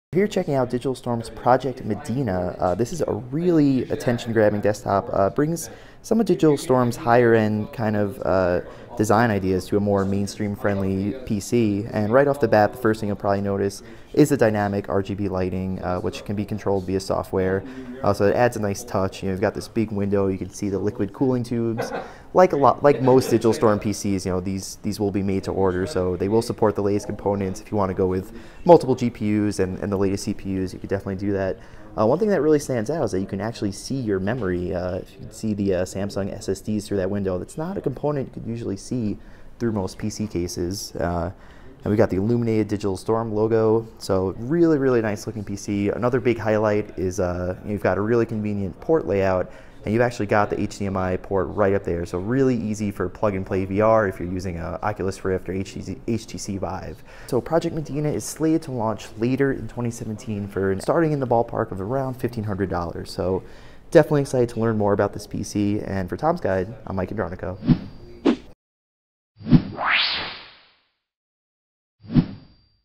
Here checking out Digital Storm's Project Medina. This is a really attention-grabbing desktop. Brings some of Digital Storm's higher-end kind of design ideas to a more mainstream-friendly PC. And right off the bat, the first thing you'll probably notice is the dynamic RGB lighting, which can be controlled via software. So it adds a nice touch. You've got this big window. You can see the liquid cooling tubes. Like most Digital Storm PCs, these will be made to order, so they will support the latest components. If you want to go with multiple GPUs and the latest CPUs, you could definitely do that. One thing that really stands out is that you can actually see your memory. If you can see the Samsung SSDs through that window, that's not a component you could usually see through most PC cases. And we got the illuminated Digital Storm logo, so really nice looking PC. Another big highlight is you've got a really convenient port layout, and you've actually got the HDMI port right up there, so really easy for plug-and-play VR if you're using a Oculus Rift or HTC Vive. So Project Medina is slated to launch later in 2017 for starting in the ballpark of around $1,500. So definitely excited to learn more about this PC, and for Tom's Guide, I'm Mike Andronico.